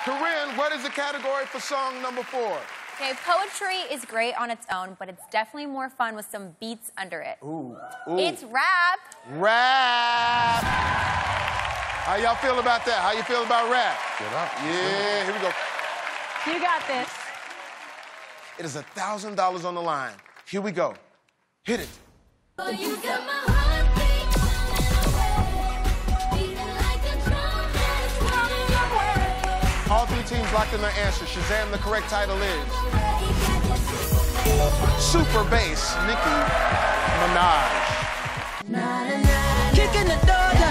Corinne, what is the category for song number 4? Okay, poetry is great on its own, but it's definitely more fun with some beats under it. Ooh. It's rap. Rap. How y'all feel about that? How you feel about rap? Get up. Yeah, here we go. You got this. It is $1,000 on the line. Here we go. Hit it. You got my heart beating like a drum that's running away. All 3 teams locked in their answer. Shazam, the correct title is SUPERBASS, Nicki Minaj. Kicking the door